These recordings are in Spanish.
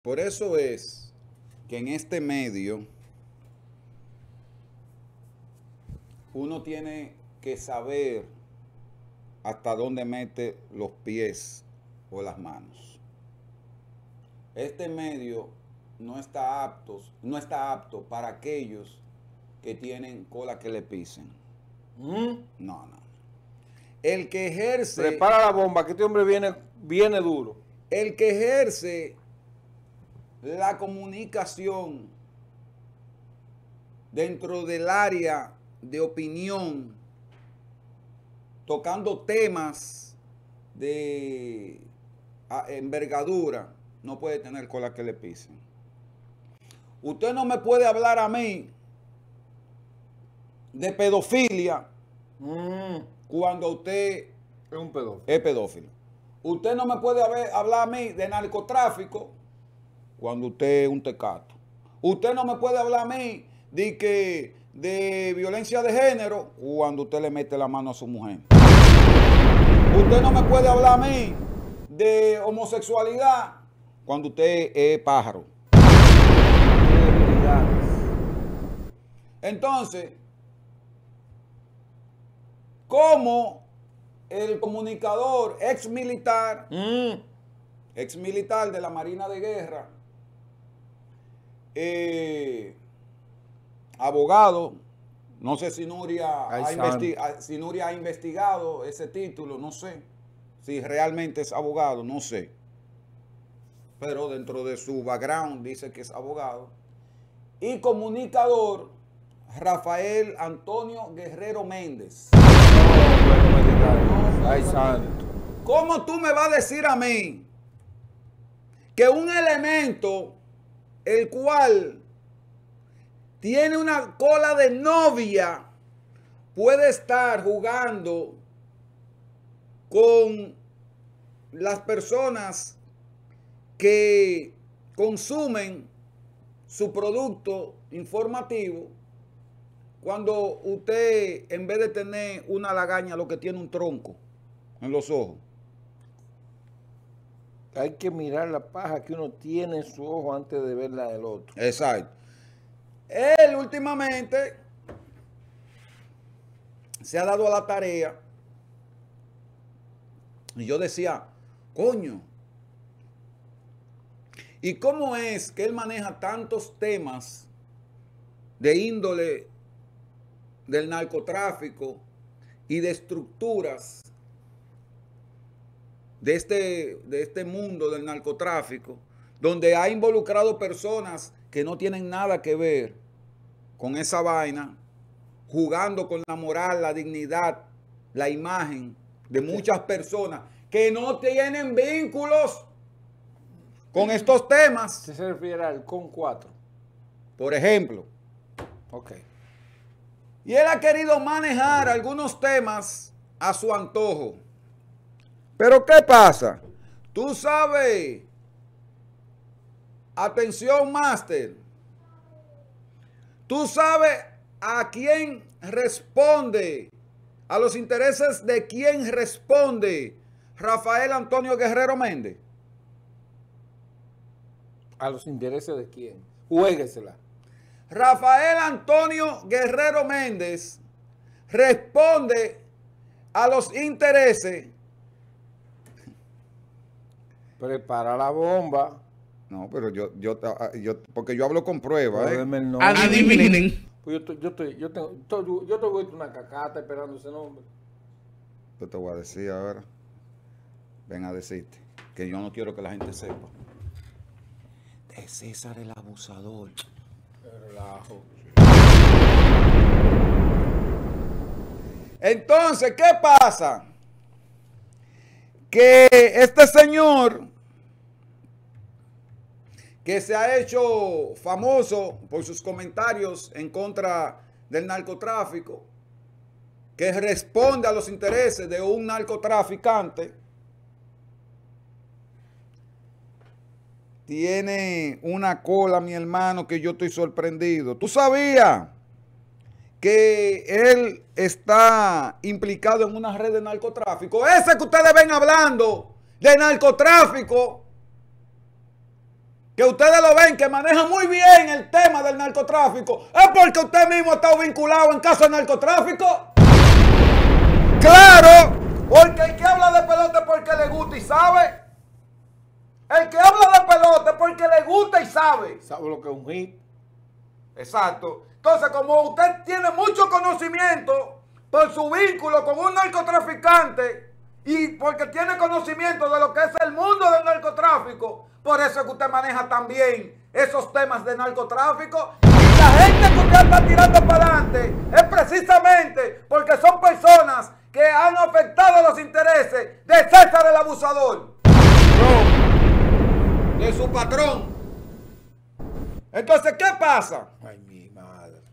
Por eso es que en este medio uno tiene que saber hasta dónde mete los pies o las manos. Este medio no está apto para aquellos que tienen cola que le pisen. No. El que ejerce... Prepara la bomba, que este hombre viene duro. El que ejerce la comunicación dentro del área de opinión, tocando temas de envergadura, no puede tener cola que le pisen. Usted no me puede hablar a mí de pedofilia cuando usted Es un pedófilo. es pedófilo. Usted no me puede hablar a mí de narcotráfico cuando usted es un tecato. Usted no me puede hablar a mí de violencia de género cuando usted le mete la mano a su mujer. Usted no me puede hablar a mí de homosexualidad cuando usted es pájaro. Entonces, ¿cómo el comunicador ex militar de la Marina de Guerra, abogado, no sé si Nuria ha investigado ese título, no sé si realmente es abogado, no sé, pero dentro de su background dice que es abogado, y comunicador Rafael Antonio Guerrero Méndez. Ay, santo. ¿Cómo tú me vas a decir a mí que un elemento el cual tiene una cola de novia puede estar jugando con las personas que consumen su producto informativo, cuando usted, en vez de tener una lagaña, lo que tiene un tronco en los ojos? Hay que mirar la paja que uno tiene en su ojo antes de ver la del otro. Exacto. Él últimamente se ha dado a la tarea, y yo decía, coño, ¿y cómo es que él maneja tantos temas de índole del narcotráfico y de estructuras de este mundo del narcotráfico, donde ha involucrado personas que no tienen nada que ver con esa vaina, jugando con la moral, la dignidad, la imagen de muchas personas que no tienen vínculos con estos temas? ¿Se refiere al CON 4? Por ejemplo. Ok. Y él ha querido manejar algunos temas a su antojo. Pero ¿qué pasa? Tú sabes, atención máster, tú sabes a quién responde, a los intereses de quién responde Rafael Antonio Guerrero Méndez. ¿A los intereses de quién? Juéguesela. Rafael Antonio Guerrero Méndez responde a los intereses. Prepara la bomba. No, pero yo porque yo hablo con pruebas, ¿eh? Adivinen. Pues yo te voy a una cacata esperando ese nombre. Yo te voy a decir ahora. Ven a decirte que yo no quiero que la gente sepa. De César el abusador. Relajo. Entonces, ¿qué pasa? Que este señor, que se ha hecho famoso por sus comentarios en contra del narcotráfico, que responde a los intereses de un narcotraficante, tiene una cola, mi hermano, que yo estoy sorprendido. ¿Tú sabías que él está implicado en una red de narcotráfico? Ese que ustedes ven hablando de narcotráfico que ustedes lo ven, que maneja muy bien el tema del narcotráfico, es porque usted mismo ha estado vinculado en casos de narcotráfico. Claro, porque el que habla de pelota es porque le gusta y sabe. El que habla de pelota es porque le gusta y sabe. ¿Sabe lo que es un hit? Exacto. Entonces, como usted tiene mucho conocimiento por su vínculo con un narcotraficante y porque tiene conocimiento de lo que es el mundo del narcotráfico, por eso es que usted maneja también esos temas de narcotráfico. Y la gente que usted está tirando para adelante es precisamente porque son personas que han afectado los intereses de César el Abusador, de su patrón. Entonces, ¿qué pasa? Ay, mi madre.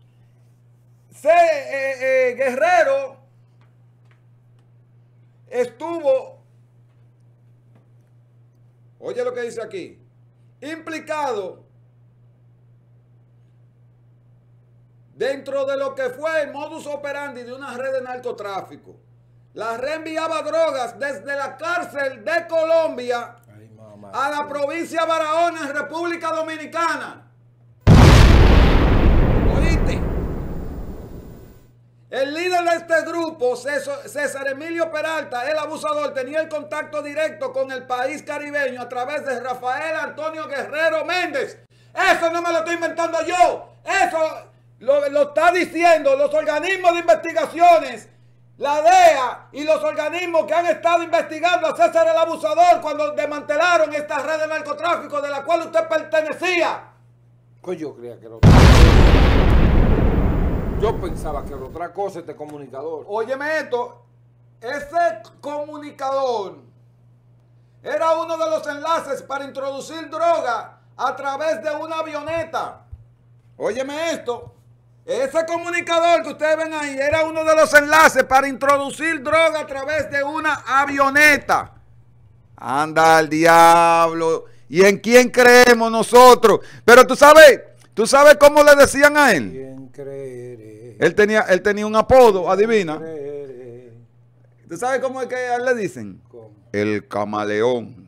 Guerrero estuvo, oye lo que dice aquí, implicado dentro de lo que fue el modus operandi de una red de narcotráfico. La red enviaba drogas desde la cárcel de Colombia a la provincia de Barahona, en República Dominicana. ¿Oíste? El líder de este grupo, César Emilio Peralta, el abusador, tenía el contacto directo con el país caribeño a través de Rafael Antonio Guerrero Méndez. Eso no me lo estoy inventando yo. Eso lo está diciendo los organismos de investigaciones, la DEA y los organismos que han estado investigando a César el Abusador cuando desmantelaron esta red de narcotráfico de la cual usted pertenecía. Pues yo creía que era otra cosa. Yo pensaba que era otra cosa este comunicador. Óyeme esto, ese comunicador era uno de los enlaces para introducir droga a través de una avioneta. Óyeme esto, ese comunicador que ustedes ven ahí era uno de los enlaces para introducir droga a través de una avioneta. Anda al diablo. ¿Y en quién creemos nosotros? Pero tú sabes cómo le decían a él. ¿Quién creeré? Él tenía un apodo, adivina. Creeré. ¿Tú sabes cómo es que a él le dicen? ¿Cómo? El camaleón.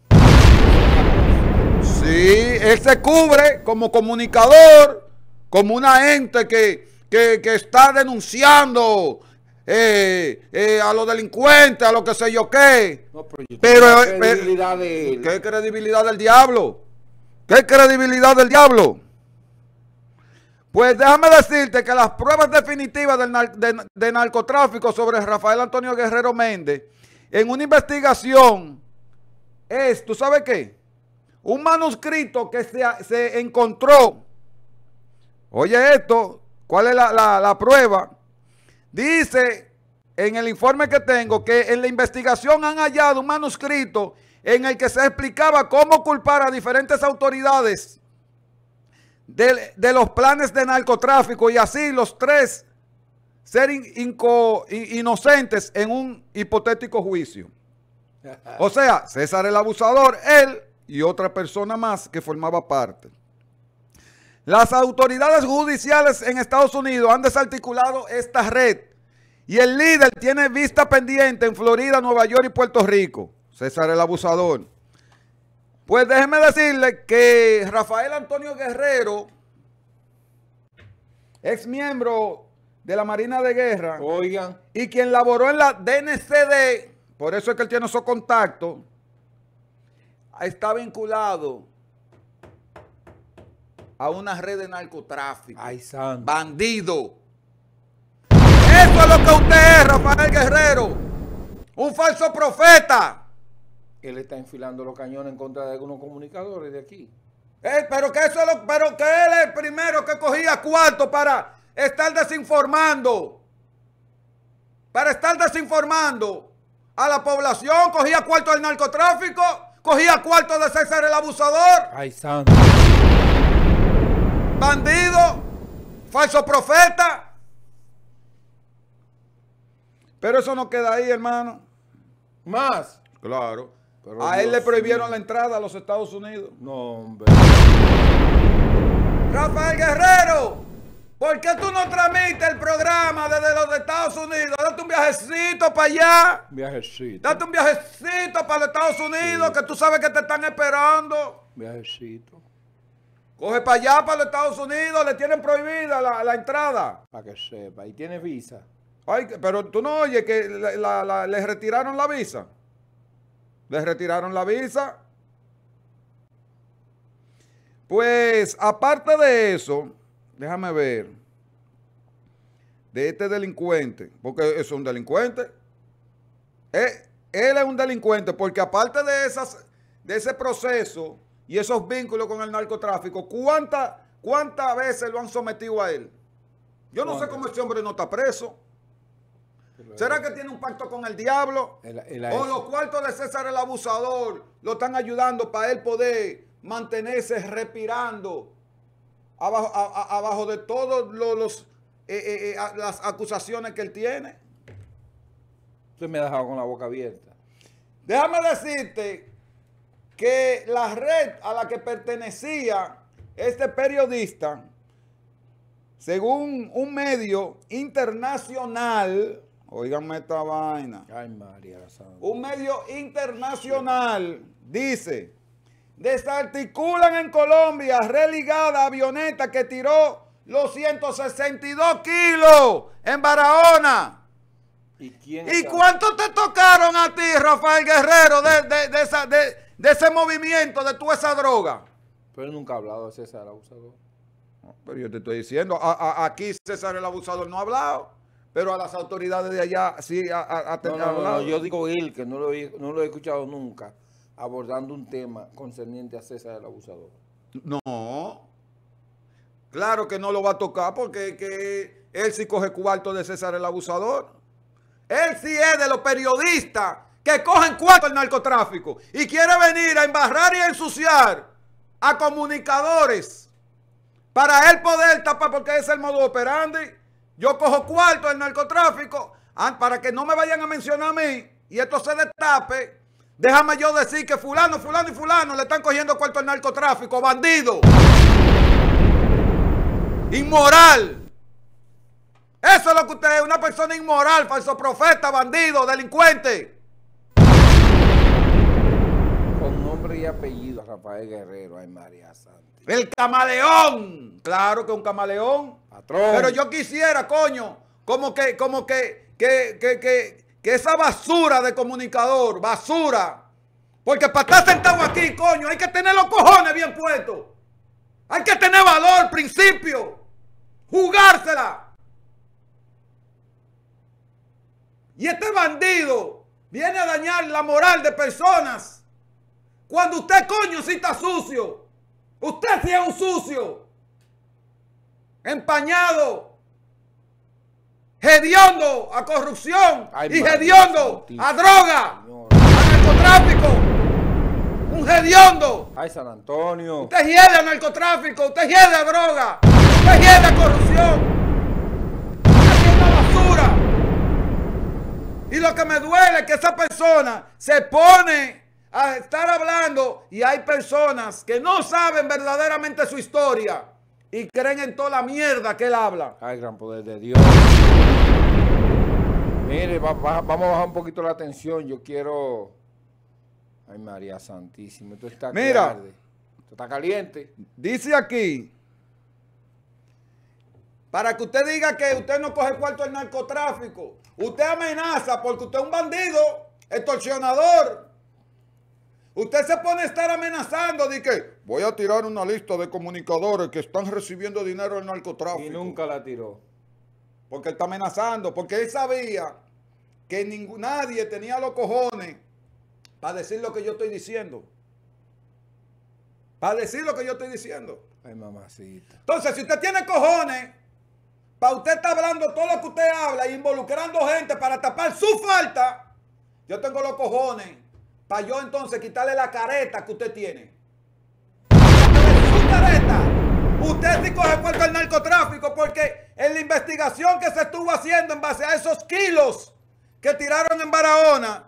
Sí, él se cubre como comunicador, como una ente que está denunciando a los delincuentes, a lo que sé yo qué. No, pero la credibilidad de él. ¿Qué credibilidad del diablo? ¿Qué credibilidad del diablo? Pues déjame decirte que las pruebas definitivas de narcotráfico sobre Rafael Antonio Guerrero Méndez en una investigación es, ¿tú sabes qué? Un manuscrito que se encontró. Oye esto, ¿cuál es la prueba? Dice en el informe que tengo que en la investigación han hallado un manuscrito en el que se explicaba cómo culpar a diferentes autoridades de los planes de narcotráfico y así los tres ser inocentes en un hipotético juicio. O sea, César el Abusador, él y otra persona más que formaba parte. Las autoridades judiciales en Estados Unidos han desarticulado esta red y el líder tiene vista pendiente en Florida, Nueva York y Puerto Rico. César el Abusador. Pues déjeme decirle que Rafael Antonio Guerrero, ex miembro de la Marina de Guerra, Oigan, y quien laboró en la DNCD, por eso es que él tiene esos contactos, está vinculado a una red de narcotráfico. ay, santo. Bandido. Eso es lo que usted es, Rafael Guerrero. Un falso profeta. Él está enfilando los cañones en contra de algunos comunicadores de aquí. Pero que él es el primero que cogía cuarto para estar desinformando. Para estar desinformando a la población. Cogía cuarto del narcotráfico. Cogía cuarto de César el Abusador. Ay, santo. Bandido. Falso profeta. Pero eso no queda ahí, hermano. Más. Claro. Pero a él Dios le prohibieron mío. la entrada a los Estados Unidos. No, hombre. Rafael Guerrero, ¿por qué tú no transmites el programa desde los Estados Unidos? Date un viajecito para allá. Viajecito. Date un viajecito para los Estados Unidos, Sí. que tú sabes que te están esperando. Viajecito. Coge para allá, para los Estados Unidos, le tienen prohibida la entrada. Para que sepa. ¿Y tiene visa? Ay, pero tú no oyes que les retiraron la visa. Les retiraron la visa. Pues, aparte de eso, déjame ver, de este delincuente, porque es un delincuente. Él es un delincuente porque aparte de ese proceso y esos vínculos con el narcotráfico, ¿cuántas veces lo han sometido a él? Yo no sé cómo ese hombre no está preso. ¿Será que tiene un pacto con el diablo? ¿O los cuartos de César el Abusador lo están ayudando para él poder mantenerse respirando abajo de todas las acusaciones que él tiene? Usted me ha dejado con la boca abierta. Déjame decirte que la red a la que pertenecía este periodista, según un medio internacional, óiganme esta vaina. Ay, María Santa. Un medio internacional dice: desarticulan en Colombia red ligada a avioneta que tiró los 162 kilos en Barahona. ¿Y cuánto te tocaron a ti, Rafael Guerrero, de ese movimiento, de toda esa droga? Pero nunca ha hablado de César el Abusador. No, pero yo te estoy diciendo, aquí César el Abusador no ha hablado, pero a las autoridades de allá sí ha hablado. No, yo digo él, que no lo he escuchado nunca, abordando un tema concerniente a César el Abusador. No, claro que no lo va a tocar porque que él sí coge cuarto de César el Abusador. Él sí es de los periodistas que cogen cuarto del narcotráfico y quiere venir a embarrar y a ensuciar a comunicadores para él poder tapar, porque ese es el modo operandi. Yo cojo cuarto del narcotráfico para que no me vayan a mencionar a mí y esto se destape. Déjame yo decir que fulano, fulano y fulano le están cogiendo cuarto al narcotráfico, bandido, inmoral. Eso es lo que usted es, una persona inmoral, falso profeta, bandido, delincuente. Con nombre y apellido, Rafael Guerrero, ay María Santa. El camaleón, claro que un camaleón. Patrón. Pero yo quisiera, coño, como que esa basura de comunicador, basura. Porque para estar sentado aquí, coño, hay que tener los cojones bien puestos. Hay que tener valor, principio, jugársela. Y este bandido viene a dañar la moral de personas. Cuando usted, coño, sí está sucio. Usted sí es un sucio. Empañado. Hediondo a corrupción. Y hediondo a droga. A narcotráfico. Un hediondo. Ay, San Antonio. Usted hiede a narcotráfico. Usted hiede a droga. Usted hiede a corrupción. Usted es una basura. Y lo que me duele es que esa persona se pone a estar hablando y hay personas que no saben verdaderamente su historia y creen en toda la mierda que él habla. Ay, gran poder de Dios. Mire, vamos a bajar un poquito la tensión. Yo quiero... Ay, María Santísima, esto está Mira, arde. Esto está caliente. Dice aquí, para que usted diga que usted no coge cuarto del narcotráfico, usted amenaza porque usted es un bandido, extorsionador. Usted se pone a estar amenazando de que voy a tirar una lista de comunicadores que están recibiendo dinero del narcotráfico. Y nunca la tiró. Porque él está amenazando, porque él sabía que nadie tenía los cojones para decir lo que yo estoy diciendo. Para decir lo que yo estoy diciendo. Ay, mamacita. Entonces, si usted tiene cojones, para usted estar hablando todo lo que usted habla, involucrando gente para tapar su falta, yo tengo los cojones para yo entonces quitarle la careta que usted tiene. Su careta. Usted sí coge cuarto al narcotráfico porque en la investigación que se estuvo haciendo en base a esos kilos que tiraron en Barahona,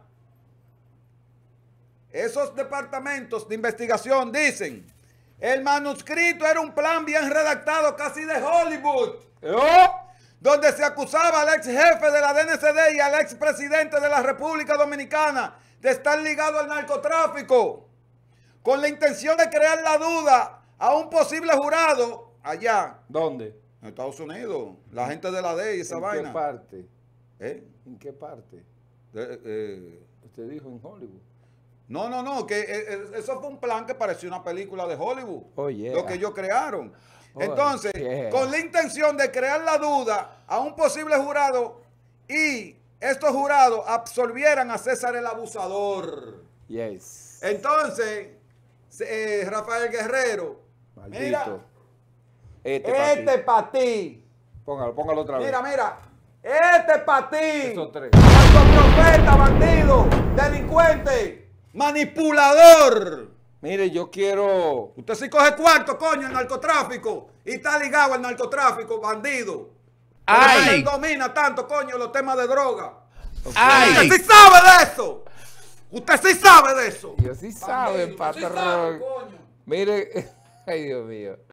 esos departamentos de investigación dicen, el manuscrito era un plan bien redactado casi de Hollywood, donde se acusaba al ex jefe de la DNCD y al ex presidente de la República Dominicana de estar ligado al narcotráfico, con la intención de crear la duda a un posible jurado allá ¿Dónde? en Estados Unidos, la gente de la DEA y esa vaina. ¿En qué parte? ¿Eh? ¿En qué parte? Eh, Usted dijo en Hollywood. No, que eso fue un plan que pareció una película de Hollywood. Oh, yeah. Lo que ellos crearon. Oh, Entonces, yeah. con la intención de crear la duda a un posible jurado y estos jurados absolvieran a César el abusador. Yes. Entonces, Rafael Guerrero, Maldito. mira, Este para ti. Póngalo otra vez. Mira, este para ti. Esos tres. Narcoprofeta, bandido, delincuente, manipulador. Mire, yo quiero... Usted sí coge cuarto, coño, el narcotráfico. Y está ligado al narcotráfico, bandido. ¡Ay! Él domina tanto, coño, los temas de droga. ¡Ay! Usted sí sabe de eso. Usted sí sabe de eso. Yo sí sabe, Bandido, usted sí sabe, patrón. coño. Mire, ay Dios mío.